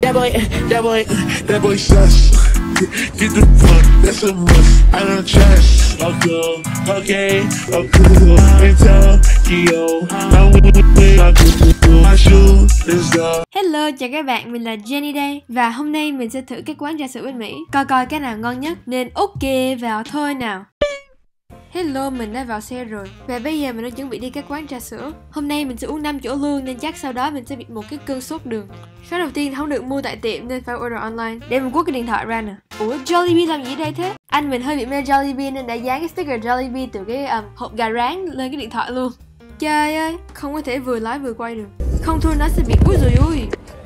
that boy sus. Get the fuck, that's a must. I don't trust. Okay. In Tokyo, I'm with my shoe is the. Hello, chào các bạn, mình là Jenny đây. Và hôm nay mình sẽ thử các quán trà sữa bên Mỹ, coi cái nào ngon nhất. Nên ok, vào thôi nào. Hello, mình đã vào xe rồi. Và bây giờ mình đang chuẩn bị đi các quán trà sữa. Hôm nay mình sẽ uống 5 chỗ luôn, nên chắc sau đó mình sẽ bị một cái cơn sốt đường. Cái đầu tiên không được mua tại tiệm nên phải order online. Để mình quất cái điện thoại ra nè. Ủa, Jollibee làm gì đây thế? Anh mình hơi bị mê Jollibee nên đã dán cái sticker Jollibee từ cái hộp gà rán lên cái điện thoại luôn. Trời ơi, không có thể vừa lái vừa quay được. Không thôi nó sẽ bị úi rồi ui.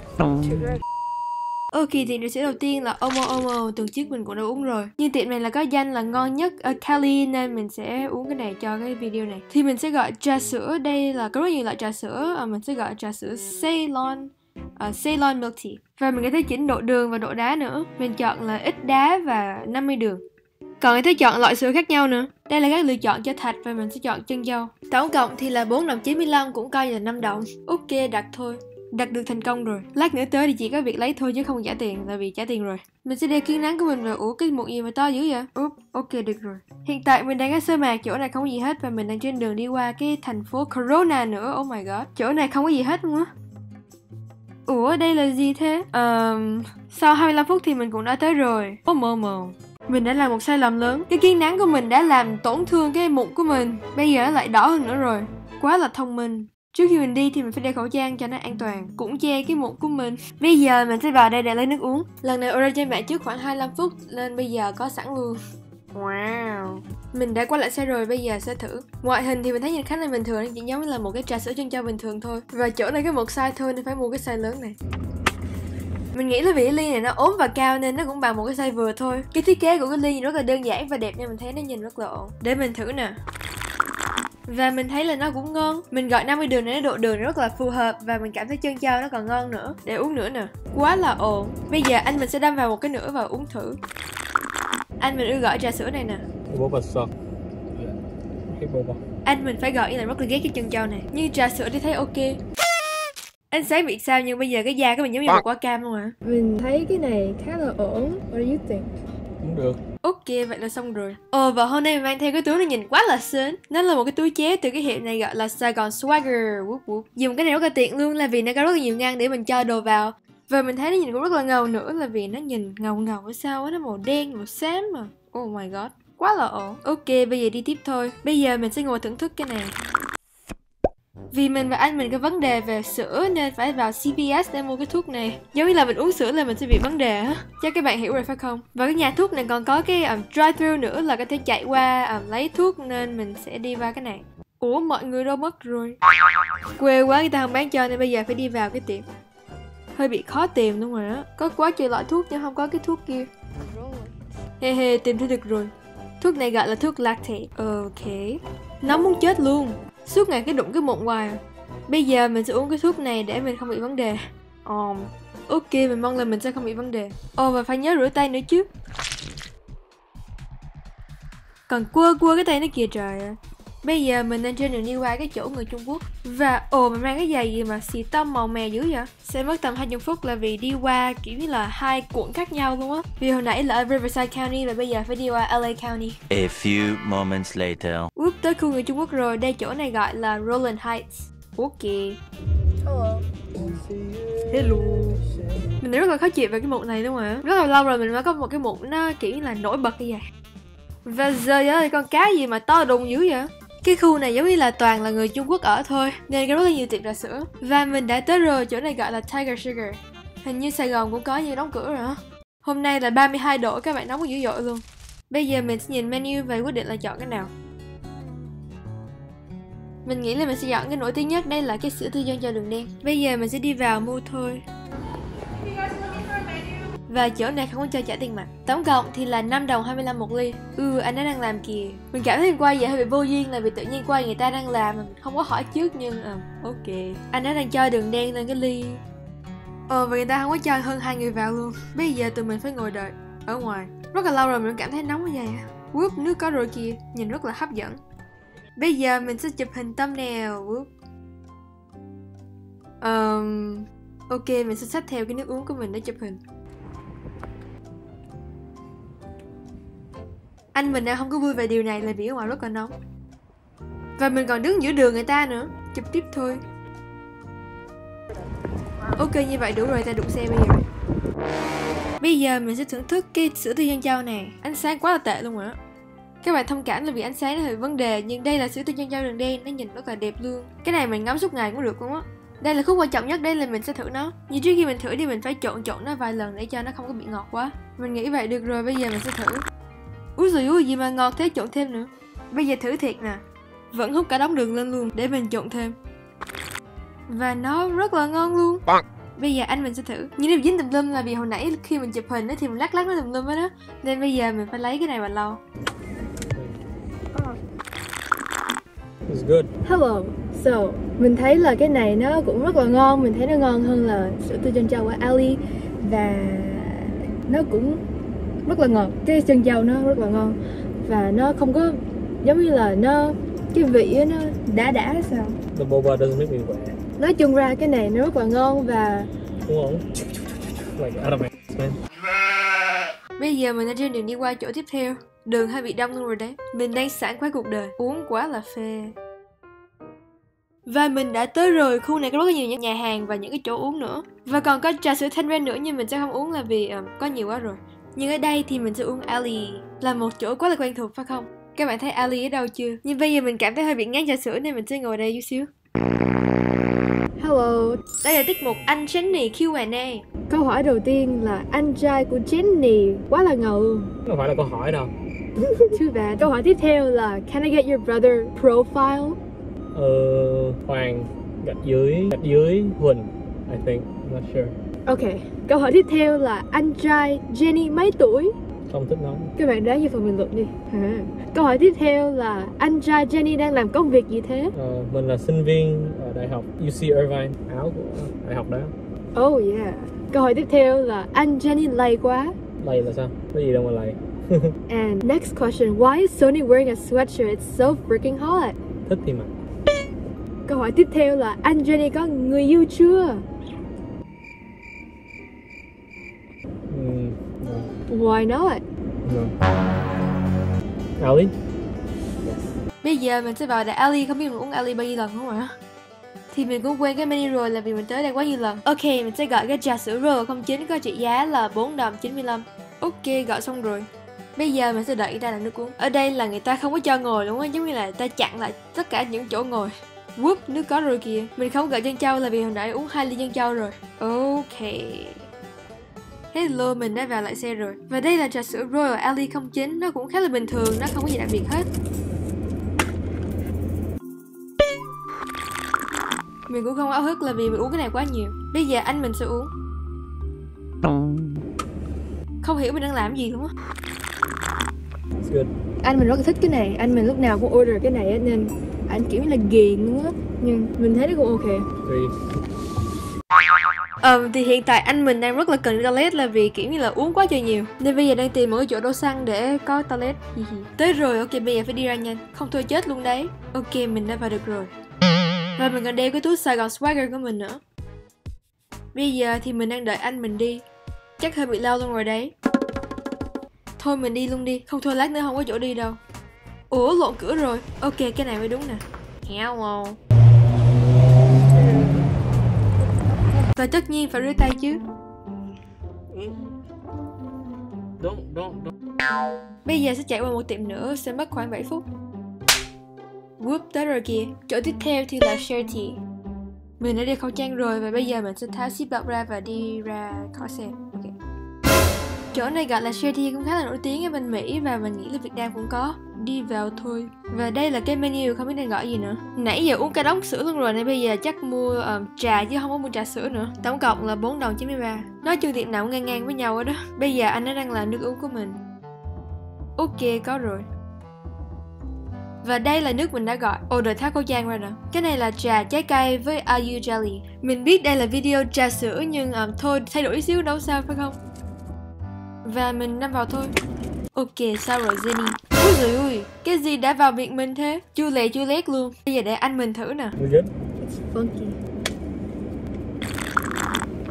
Ok, tiệm trà sữa đầu tiên là Omo. Tuần trước mình cũng đã uống rồi. Nhưng tiệm này là có danh là ngon nhất ở Cali nên mình sẽ uống cái này cho cái video này. Thì mình sẽ gọi trà sữa, đây là có rất nhiều loại trà sữa. Mình sẽ gọi trà sữa Ceylon Milk Tea. Và mình có thể chỉnh độ đường và độ đá nữa. Mình chọn là ít đá và 50 đường. Còn có thể chọn loại sữa khác nhau nữa. Đây là các lựa chọn cho thạch và mình sẽ chọn chân dâu. Tổng cộng thì là 4,95 cũng coi là 5 đồng. Ok, đặt thôi. Đặt được thành công rồi. Lát nữa tới thì chỉ có việc lấy thôi chứ không trả tiền, tại vì trả tiền rồi. Mình sẽ đeo kiếng nắng của mình vào. Ủa, cái mụn gì mà to dữ vậy? Ok, được rồi. Hiện tại mình đang ở Sơ Mạc, chỗ này không có gì hết. Và mình đang trên đường đi qua cái thành phố Corona nữa. Oh my god, chỗ này không có gì hết luôn á. Ủa, đây là gì thế? Sau 25 phút thì mình cũng đã tới rồi. Omo. Mình đã làm một sai lầm lớn. Cái kiếng nắng của mình đã làm tổn thương cái mụn của mình. Bây giờ nó lại đỏ hơn nữa rồi. Quá là thông minh. Trước khi mình đi thì mình phải đeo khẩu trang cho nó an toàn, cũng che cái mụn của mình. Bây giờ mình sẽ vào đây để lấy nước uống. Lần này order trên mạng trước khoảng 25 phút nên bây giờ có sẵn luôn. Wow. Mình đã quay lại xe rồi, bây giờ sẽ thử. Ngoại hình thì mình thấy nhìn khá là bình thường, chỉ giống như là một cái trà sữa chân châu bình thường thôi. Và chỗ này có một size thôi nên phải mua cái size lớn này. Mình nghĩ là vì cái ly này nó ốm và cao nên nó cũng bằng một cái size vừa thôi. Cái thiết kế của cái ly rất là đơn giản và đẹp nên mình thấy nó nhìn rất là ổn. Để mình thử nè. Và mình thấy là nó cũng ngon. Mình gọi 50 đường này, độ đường rất là phù hợp. Và mình cảm thấy chân châu nó còn ngon nữa. Để uống nữa nè. Quá là ổn. Bây giờ anh mình sẽ đâm vào một cái nữa và uống thử. Anh mình ưa gọi trà sữa này nè. Anh mình phải gọi là rất là ghét cái chân châu này. Nhưng trà sữa thì thấy ok. Anh sáng bị sao nhưng bây giờ cái da của mình giống như một quả cam luôn à. Mình thấy cái này khá là ổn. What do you think? Cũng được. Ok, vậy là xong rồi. Và hôm nay mình mang theo cái túi này nhìn quá là sến. Nó là một cái túi chế từ cái hiệu này gọi là Saigon Swagger. Dùng cái này rất là tiện luôn là vì nó có rất là nhiều ngăn để mình cho đồ vào. Và mình thấy nó nhìn cũng rất là ngầu nữa là vì nó nhìn ngầu hay sao á, nó màu đen, màu xám mà. Oh my god, quá là ổn. Ok, bây giờ đi tiếp thôi. Bây giờ mình sẽ ngồi thưởng thức cái này. Vì mình và anh mình có vấn đề về sữa nên phải vào CVS để mua cái thuốc này. Giống như là mình uống sữa là mình sẽ bị vấn đề á. Chắc các bạn hiểu rồi phải không? Và cái nhà thuốc này còn có cái drive-thru nữa là có thể chạy qua lấy thuốc nên mình sẽ đi qua cái này. Ủa, mọi người đâu mất rồi? Quê quá, người ta không bán cho nên bây giờ phải đi vào cái tiệm. Hơi bị khó tìm đúng rồi á. Có quá trời loại thuốc nhưng không có cái thuốc kia. He, tìm thấy được rồi. Thuốc này gọi là thuốc lactate. Ok. Nóng muốn chết luôn. Suốt ngày cái đụng cái mụn hoài. Bây giờ mình sẽ uống cái thuốc này để mình không bị vấn đề. Ok, mình mong là mình sẽ không bị vấn đề. Và phải nhớ rửa tay nữa chứ. Còn cua cái tay nó kìa trời ơi. Bây giờ mình đang trên đường đi qua cái chỗ người Trung Quốc. Và mình mang cái giày gì mà xì tông màu mè dữ vậy? Sẽ mất tầm 20 phút là vì đi qua kiểu như là 2 quận khác nhau luôn á. Vì hồi nãy là ở Riverside County và bây giờ phải đi qua LA County. A few moments later. Tới khu người Trung Quốc rồi. Đây chỗ này gọi là Roland Heights. Ok. Hello. Mình rất là khó chịu về cái mụn này đúng không ạ? Rất là lâu rồi mình mới có một cái mụn nó kiểu như là nổi bật như vậy. Và giờ ơi, con cá gì mà to đùng dữ vậy? Cái khu này giống như là toàn là người Trung Quốc ở thôi nên có rất là nhiều tiệm trà sữa. Và mình đã tới rồi, chỗ này gọi là Tiger Sugar. Hình như Sài Gòn cũng có nhưng đóng cửa rồi hả? Hôm nay là 32 độ, các bạn nóng dữ dội luôn. Bây giờ mình sẽ nhìn menu và quyết định là chọn cái nào. Mình nghĩ là mình sẽ chọn cái nổi tiếng nhất, đây là cái sữa tư nhân cho đường đen. Bây giờ mình sẽ đi vào mua thôi. Và chỗ này không có cho trả tiền mặt. Tổng cộng thì là 5 đồng 25 một ly. Anh ấy đang làm kìa. Mình cảm thấy quay vậy hơi bị vô duyên là vì tự nhiên quay người ta đang làm mà mình không có hỏi trước nhưng ok. Anh ấy đang cho đường đen lên cái ly. Và người ta không có cho hơn 2 người vào luôn. Bây giờ tụi mình phải ngồi đợi ở ngoài. Rất là lâu rồi mình cảm thấy nóng như vậy. Nước có rồi kìa, nhìn rất là hấp dẫn. Bây giờ mình sẽ chụp hình thumbnail. Ok, mình sẽ xách theo cái nước uống của mình để chụp hình. Anh mình đang không có vui về điều này là vì ở ngoài rất là nóng. Và mình còn đứng giữa đường người ta nữa. Chụp tiếp thôi. Ok, như vậy đủ rồi, ta đụng xe bây giờ. Bây giờ mình sẽ thưởng thức cái sữa tươi trân châu này. Ánh sáng quá là tệ luôn rồi đó. Các bạn thông cảm là vì ánh sáng nó hơi vấn đề, nhưng đây là sữa tươi trân châu đường đen, nó nhìn rất là đẹp luôn. Cái này mình ngắm suốt ngày cũng được luôn á. Đây là khúc quan trọng nhất, đây là mình sẽ thử nó. Nhưng trước khi mình thử thì mình phải trộn nó vài lần để cho nó không có bị ngọt quá. Mình nghĩ vậy được rồi, bây giờ mình sẽ thử. Úi giời ui, gì mà ngọt thế, trộn thêm nữa. Bây giờ thử thiệt nè. Vẫn hút cả đống đường lên luôn để mình trộn thêm. Và nó rất là ngon luôn. Bây giờ anh mình sẽ thử. Nhưng nếu dính tùm lum là vì hồi nãy khi mình chụp hình thì mình lắc nó tùm lum hết đó. Nên bây giờ mình phải lấy cái này và lau. It's good. Hello. So, mình thấy là cái này nó cũng rất là ngon. Mình thấy nó ngon hơn là sữa tươi trân châu ở Ali. Và nó cũng rất là ngọt. Cái trân châu nó rất là ngon. Và nó không có giống như là nó cái vị nó đã sao. The boba doesn't make me wet. Nói chung ra cái này nó rất là ngon và Đúng không? Like out of my man. Bây giờ mình đang trên đường đi qua chỗ tiếp theo. Đường hơi bị đông luôn rồi đấy. Mình đang sảng khoái cuộc đời. Uống quá là phê. Và mình đã tới rồi. Khu này có rất là nhiều nhà hàng và những cái chỗ uống nữa. Và còn có trà sữa thanh ren nữa, nhưng mình sẽ không uống là vì có nhiều quá rồi. Nhưng ở đây thì mình sẽ uống Ali. Là một chỗ quá là quen thuộc phải không? Các bạn thấy Ali ở đâu chưa? Nhưng bây giờ mình cảm thấy hơi bị ngán trà sữa nên mình sẽ ngồi đây chút xíu. hello. Đây là tiết mục anh Jenny Q&A. Câu hỏi đầu tiên là anh trai của Jenny quá là ngầu luôn. Không phải là câu hỏi đâu. Too bad. Câu hỏi tiếp theo là can I get your brother profile? Hoàng gạch dưới Huỳnh, I think. I'm not sure. Ok. Câu hỏi tiếp theo là anh trai Jenny mấy tuổi? Không thích nói. Các bạn đoán vô phần bình luận đi. Câu hỏi tiếp theo là anh trai Jenny đang làm công việc gì thế? Mình là sinh viên ở đại học UC Irvine, áo của đại học đó. Oh yeah. Câu hỏi tiếp theo là anh Jenny lầy quá. Lầy là sao? Có gì đâu mà lầy. And next question, why is Sony wearing a sweatshirt? It's so freaking hot. Thích thì mặc. Câu hỏi tiếp theo là anh Jenny có người yêu chưa? No. Why not? No. Ali? Bây giờ mình sẽ vào đại Ali, không biết mình uống Ali bao nhiêu lần không ạ? Thì mình cũng quên cái menu rồi là vì mình tới đây quá nhiều lần. Ok, mình sẽ gọi cái trà sữa Royal 09 có trị giá là 4 đồng 95. Ok, gọi xong rồi. Bây giờ mình sẽ đợi ra là nước uống. Ở đây là người ta không có cho ngồi đúng không? Giống như là người ta chặn lại tất cả những chỗ ngồi. Whoop, nước có rồi kìa. Mình không gọi trân châu là vì hồi nãy uống 2 ly trân châu rồi. Ok. Hello, mình đã vào lại xe rồi. Và đây là trà sữa Royal Ali 09. Nó cũng khá là bình thường, nó không có gì đặc biệt hết. Mình cũng không áo hức là vì mình uống cái này quá nhiều. Bây giờ anh mình sẽ uống. Không hiểu mình đang làm gì luôn á. It's good. Anh mình rất là thích cái này. Anh mình lúc nào cũng order cái này nên anh kiểu như là ghiền luôn á. Nhưng mình thấy nó cũng ok. Thì hiện tại anh mình đang rất là cần toilet là vì kiểu như là uống quá trời nhiều. Nên bây giờ đang tìm một cái chỗ đổ xăng để có toilet. Tới rồi, ok bây giờ phải đi ra nhanh. Không thôi chết luôn đấy. Ok, mình đã vào được rồi. Và mình còn đeo cái túi Sài Gòn Swagger của mình nữa. Bây giờ thì mình đang đợi anh mình đi. Chắc hơi bị lâu luôn rồi đấy. Thôi mình đi luôn đi. Không thôi lát nữa không có chỗ đi đâu. Ủa lộn cửa rồi. Ok cái này mới đúng nè. Héo không? Và tất nhiên phải rửa tay chứ. Don't. Bây giờ sẽ chạy qua một tiệm nữa, sẽ mất khoảng 7 phút. Whoop, tới rồi kìa. Chỗ tiếp theo thì là Sherty. Mình đã đeo khẩu trang rồi và bây giờ mình sẽ tháo ziplock ra và đi ra khỏi xe. Ok. Chỗ này gọi là Sherty cũng khá là nổi tiếng ở bên Mỹ và mình nghĩ là Việt Nam cũng có. Đi vào thôi. Và đây là cái menu, không biết nên gọi gì nữa. Nãy giờ uống cả đống sữa luôn rồi nên bây giờ chắc mua trà chứ không có mua trà sữa nữa. Tổng cộng là 4 đồng 93. Nói chung tiệm nào cũng ngang ngang với nhau ở đó. Bây giờ anh ấy đang làm nước uống của mình. Ok, có rồi. Và đây là nước mình đã gọi. Đợi tháo khẩu trang ra nè. Cái này là trà trái cây với Ayu Jelly. Mình biết đây là video trà sữa nhưng thôi thay đổi xíu đâu sao phải không? Và mình nằm vào thôi. Ok, sao rồi Jenny? Úi dồi ui, cái gì đã vào miệng mình thế? Chua lét luôn. Bây giờ để anh mình thử nè. We're good? It's funky.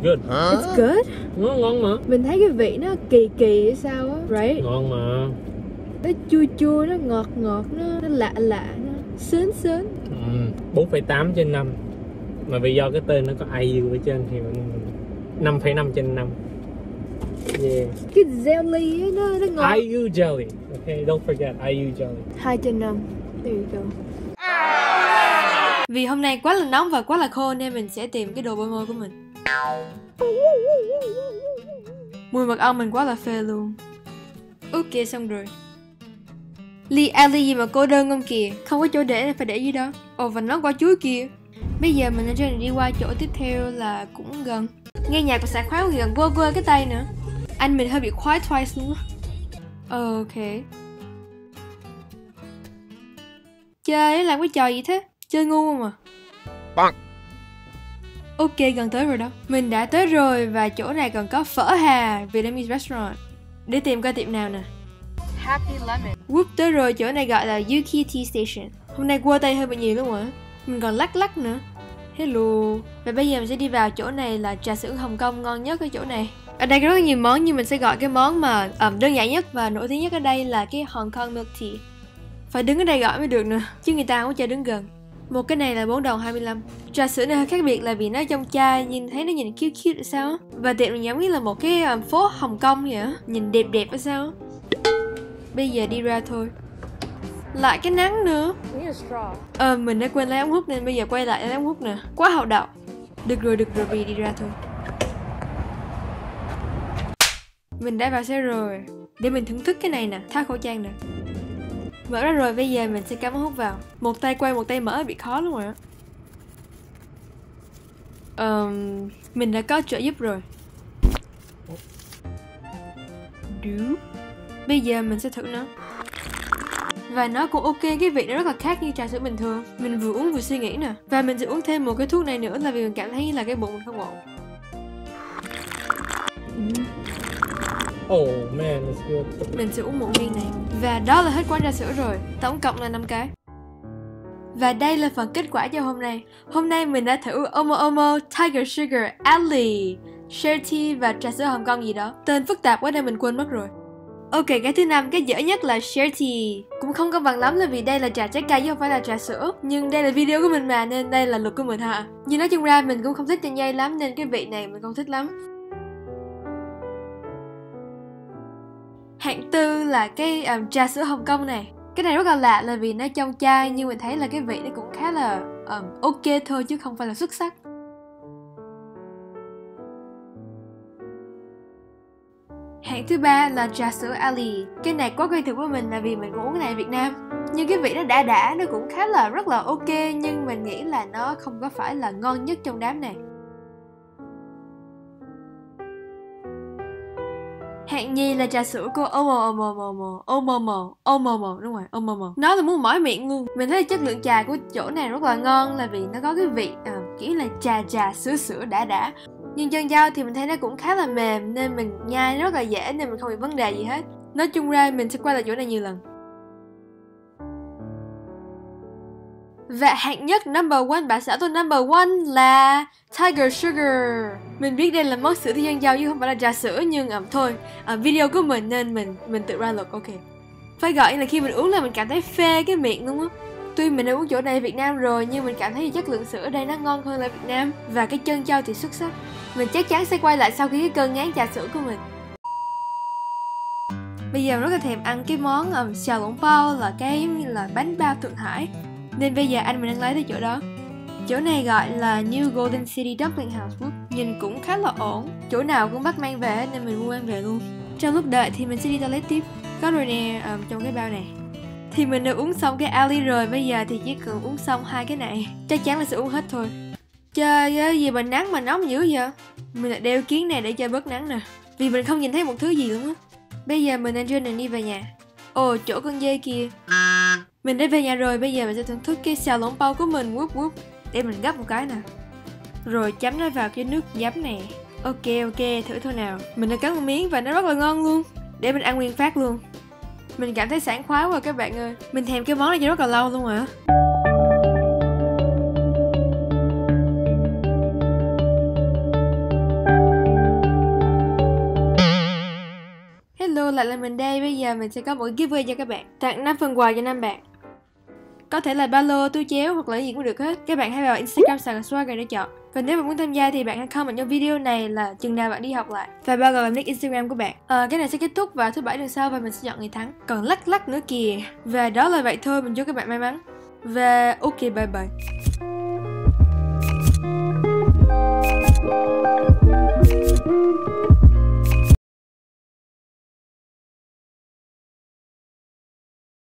good. It's good. Ngon mà. Mình thấy cái vị nó kỳ kỳ hay sao á, right? Ngon mà. Nó chua chua, nó ngọt ngọt, nó lạ lạ, nó sến sến. 4,8/5. Mà vì do cái tên nó có IU ở trên thì 5,5/5. Yeah. Cái jelly ấy, nó ngọt. IU jelly. Okay, don't forget IU jelly. 2/5. There you go. Vì hôm nay quá là nóng và quá là khô nên mình sẽ tìm cái đồ bôi môi của mình. Mùi mật ong mình quá là phê luôn. Ok, xong rồi. Ali gì mà cô đơn không kìa. Không có chỗ để, phải để dưới đó. Ồ, và nó quả chuối kìa. Bây giờ mình ở trên đi qua chỗ tiếp theo là cũng gần. Nghe nhạc của sảng khoái gần quơ quơ cái tay nữa. Anh mình hơi bị khoái twice luôn á. Ok. Chơi làm cái trò gì thế? Chơi ngu không à? Ok, gần tới rồi đó. Mình đã tới rồi và chỗ này còn có phở Hà Vietnamese restaurant. Để tìm coi tiệm nào nè. Happy lemon. Whoop, tới rồi, chỗ này gọi là Yuki Tea Station. Hôm nay quơ tay hơi bị nhiều luôn hả? Mình còn lắc lắc nữa. Hello. Và bây giờ mình sẽ đi vào chỗ này là trà sữa Hồng Kông ngon nhất ở chỗ này. Ở đây có rất nhiều món nhưng mình sẽ gọi cái món mà đơn giản nhất và nổi tiếng nhất ở đây là cái Hong Kong Milk Tea. Phải đứng ở đây gọi mới được nữa, chứ người ta không có cho đứng gần. Một cái này là 4 đồng 25. Trà sữa này hơi khác biệt là vì nó trong chai, nhìn thấy nó nhìn cute hay sao á. Và tiệm này giống như là một cái phố Hồng Kông vậy á, nhìn đẹp đẹp hay sao á. Bây giờ đi ra thôi. Lại cái nắng nữa. Mình đã quên lấy ống hút nên bây giờ quay lại lấy ống hút nè. Quá hậu đậu. Được rồi, vì đi ra thôi. Mình đã vào xe rồi. Để mình thưởng thức cái này nè, tháo khẩu trang nè. Mở ra rồi, bây giờ mình sẽ cắm ống hút vào. Một tay quay, một tay mở bị khó lắm rồi á. Mình đã có trợ giúp rồi. Bây giờ mình sẽ thử nó. Và nó cũng ok, cái vị nó rất là khác như trà sữa bình thường. Mình vừa uống vừa suy nghĩ nè. Và mình sẽ uống thêm một cái thuốc này nữa là vì mình cảm thấy là cái bụng mình không ổn. Oh man, it's good. Mình sẽ uống một viên này. Và đó là hết quán trà sữa rồi. Tổng cộng là 5 cái. Và đây là phần kết quả cho hôm nay. Hôm nay mình đã thử Omo, Tiger Sugar, Ali, Share Tea và trà sữa Hồng Kông gì đó. Tên phức tạp quá nên mình quên mất rồi. Ok, cái thứ 5, cái dở nhất là Share Tea. Cũng không công bằng lắm là vì đây là trà trái cây chứ không phải là trà sữa. Nhưng đây là video của mình mà nên đây là luật của mình hả. Nhưng nói chung ra mình cũng không thích chanh dây lắm nên cái vị này mình không thích lắm. Hạng 4 là cái trà sữa Hồng Kông này. Cái này rất là lạ là vì nó trong chai nhưng mình thấy là cái vị nó cũng khá là ok thôi chứ không phải là xuất sắc. Hạng thứ 3 là trà sữa Ali. Cái này quá quen thuộc với mình là vì mình cũng uống cái này ở Việt Nam. Nhưng cái vị nó đã, nó cũng khá là rất là ok. Nhưng mình nghĩ là nó không có phải là ngon nhất trong đám này. Hạng nhì là trà sữa của Omomo, đúng rồi, Omomo. Nó là muốn mỏi miệng luôn. Mình thấy chất lượng trà của chỗ này rất là ngon là vì nó có cái vị kiểu là trà sữa đã. Nhưng chân dao thì mình thấy nó cũng khá là mềm nên mình nhai rất là dễ nên mình không bị vấn đề gì hết. Nói chung ra mình sẽ quay lại chỗ này nhiều lần. Và hạng nhất number 1, bà xã tôi number 1 là Tiger Sugar. Mình biết đây là món sữa thiên dân dao chứ không phải là trà sữa nhưng thôi, video của mình nên mình tự ra luật, ok. Phải gọi là khi mình uống là mình cảm thấy phê cái miệng luôn á. Tuy mình đã uống chỗ này ở Việt Nam rồi nhưng mình cảm thấy chất lượng sữa ở đây nó ngon hơn là Việt Nam. Và cái chân châu thì xuất sắc. Mình chắc chắn sẽ quay lại sau khi cái cơn ngán trà sữa của mình. Bây giờ rất là thèm ăn cái món xiao long bao là cái giống như là bánh bao Thượng Hải. Nên bây giờ anh mình đang lái tới chỗ đó. Chỗ này gọi là New Golden City Dumpling House. Nhìn cũng khá là ổn. Chỗ nào cũng bắt mang về nên mình mua mang về luôn. Trong lúc đợi thì mình sẽ đi toilet tiếp. Có rồi nè, trong cái bao này. Thì mình đã uống xong cái Ali rồi. Bây giờ thì chỉ cần uống xong 2 cái này. Chắc chắn là sẽ uống hết thôi. Trời ơi, gì mà nắng mà nóng dữ vậy? Mình đã đeo kiến này để cho bớt nắng nè. Vì mình không nhìn thấy một thứ gì luôn á. Bây giờ mình đang trên đường đi về nhà. Ồ, chỗ con dê kia. Mình đã về nhà rồi, bây giờ mình sẽ thưởng thức cái xiao long bao của mình. Để mình gấp một cái nè. Rồi chấm nó vào cái nước giấm này. Ok, thử thôi nào. Mình đã cắn một miếng và nó rất là ngon luôn. Để mình ăn nguyên phát luôn. Mình cảm thấy sảng khoái quá các bạn ơi. Mình thèm cái món này cho rất là lâu luôn rồi á. Vậy là mình đây, bây giờ mình sẽ có một giveaway cho các bạn, tặng 5 phần quà cho 5 bạn. Có thể là ba lô, túi chéo hoặc là gì cũng được hết. Các bạn hãy vào Instagram Sài Gòn Swagger để chọn. Còn nếu bạn muốn tham gia thì bạn hãy comment trong video này là chừng nào bạn đi học lại và bao gồm nick Instagram của bạn. Cái này sẽ kết thúc vào thứ Bảy tuần sau và mình sẽ chọn người thắng. Còn lắc nữa kìa. Và đó là vậy thôi, mình chúc các bạn may mắn. Và ok, bye bye.